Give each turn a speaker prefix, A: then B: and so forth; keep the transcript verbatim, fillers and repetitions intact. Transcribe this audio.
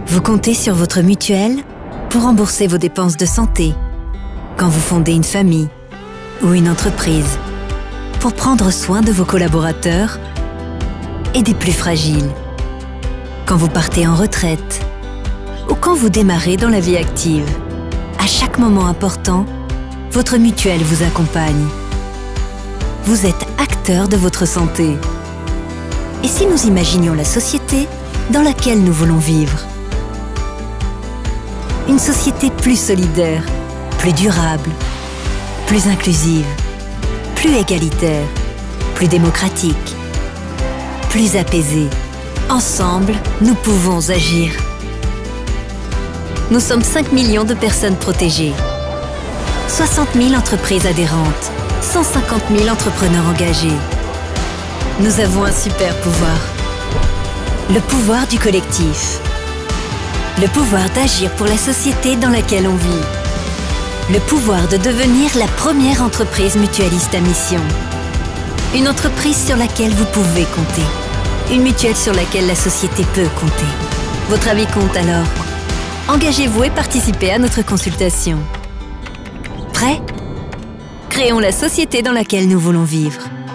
A: Vous comptez sur votre mutuelle pour rembourser vos dépenses de santé, quand vous fondez une famille ou une entreprise, pour prendre soin de vos collaborateurs et des plus fragiles, quand vous partez en retraite ou quand vous démarrez dans la vie active. À chaque moment important, votre mutuelle vous accompagne. Vous êtes acteur de votre santé. Et si nous imaginions la société dans laquelle nous voulons vivre? Une société plus solidaire, plus durable, plus inclusive, plus égalitaire, plus démocratique, plus apaisée. Ensemble, nous pouvons agir. Nous sommes cinq millions de personnes protégées, soixante mille entreprises adhérentes, cent cinquante mille entrepreneurs engagés. Nous avons un super pouvoir. Le pouvoir du collectif. Le pouvoir d'agir pour la société dans laquelle on vit. Le pouvoir de devenir la première entreprise mutualiste à mission. Une entreprise sur laquelle vous pouvez compter. Une mutuelle sur laquelle la société peut compter. Votre avis compte alors. Engagez-vous et participez à notre consultation. Prêt? Créons la société dans laquelle nous voulons vivre.